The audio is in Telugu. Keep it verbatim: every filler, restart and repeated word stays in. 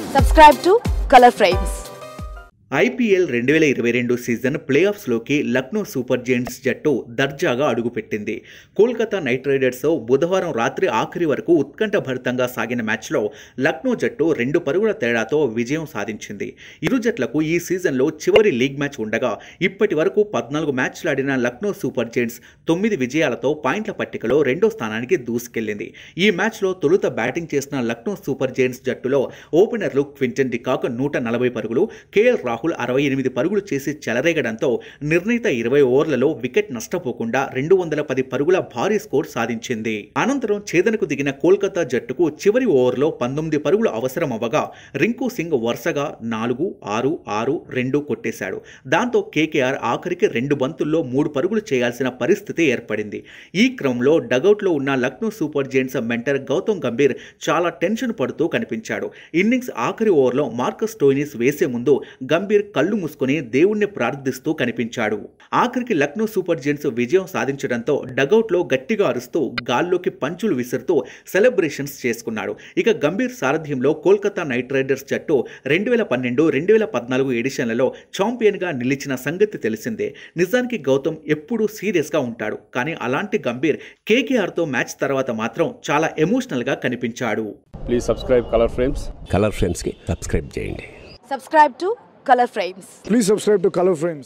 Subscribe to Color Frames. IPL రెండు వేల ఇరవై రెండు సీజన్ ప్లే ఆఫ్స్లోకి లక్నో సూపర్ జెయింట్స్ జట్టు దర్జాగా అడుగుపెట్టింది. కోల్కతా నైట్ రైడర్స్ బుధవారం రాత్రి ఆఖరి వరకు ఉత్కంఠభరితంగా సాగిన మ్యాచ్లో లక్నో జట్టు రెండు పరుగుల తేడాతో విజయం సాధించింది. ఇరు జట్లకు ఈ సీజన్లో చివరి లీగ్ మ్యాచ్ ఉండగా ఇప్పటి వరకు పద్నాలుగు మ్యాచ్లు ఆడిన లక్నో సూపర్ జెయింట్స్ తొమ్మిది విజయాలతో పాయింట్ల పట్టికలో రెండో స్థానానికి దూసుకెళ్లింది. ఈ మ్యాచ్లో తొలుత బ్యాటింగ్ చేసిన లక్నో సూపర్ జెయింట్స్ జట్టులో ఓపెనర్లు క్వింటన్ డికాక్ నూట నలభై పరుగులు, కేఎల్ రాహుల్ అరవై ఎనిమిది పరుగులు చేసి చెలరేగడంతో నిర్ణీత ఇరవై ఓవర్లలో వికెట్ నష్టపోకుండా రెండు వందల పది పరుగుల భారీ స్కోర్ సాధించింది. అనంతరం ఛేదనకు దిగిన కోల్కతా జట్టుకు చివరి ఓవర్లో పంతొమ్మిది పరుగులు అవసరం అవ్వగా రింకు సింగ్ వరుసగా నాలుగు ఆరు ఆరు రెండు కొట్టేశాడు. దాంతో కేకేఆర్ ఆఖరికి రెండు బంతుల్లో మూడు పరుగులు చేయాల్సిన పరిస్థితి ఏర్పడింది. ఈ క్రమంలో డగౌట్లో ఉన్న Lucknow Super Giants mentor Gautam Gambhir చాలా టెన్షన్ పడుతూ కనిపించాడు. ఇన్నింగ్స్ ఆఖరి ఓవర్లో మార్కస్ స్టోయినిస్ వేసే ముందు గంభీర్ కళ్ళు మూసుకొని దేవుణ్ణి ప్రార్థిస్తూ కనిపించాడు. ఆఖరికి లక్నో సూపర్ జెయింట్స్ విజయం సాధించడంతో డగౌట్లో గట్టిగా అరుస్తూ గాల్లోకి పంచులు విసురుతూ సెలబ్రేషన్స్ చేసుకున్నాడు. ఇక గంభీర్ సారథ్యంలో కోల్కతా నైట్ రైడర్స్ జట్టు రెండు వేల పన్నెండు రెండు వేల పద్నాలుగు ఎడిషన్లలో ఛాంపియన్గా నిలిచిన సంగతి తెలిసిందే. నిజానికి గౌతమ్ ఎప్పుడూ సీరియస్గా ఉంటాడు, కానీ అలాంటి గంభీర్ కేకేఆర్తో మ్యాచ్ తర్వాత మాత్రం చాలా ఎమోషనల్గా కనిపించాడు. Please subscribe Color Frames. Color ఫ్రేమ్స్కి సబ్స్క్రైబ్ చేయండి. Subscribe to Color Frames. Please subscribe to Color Frames.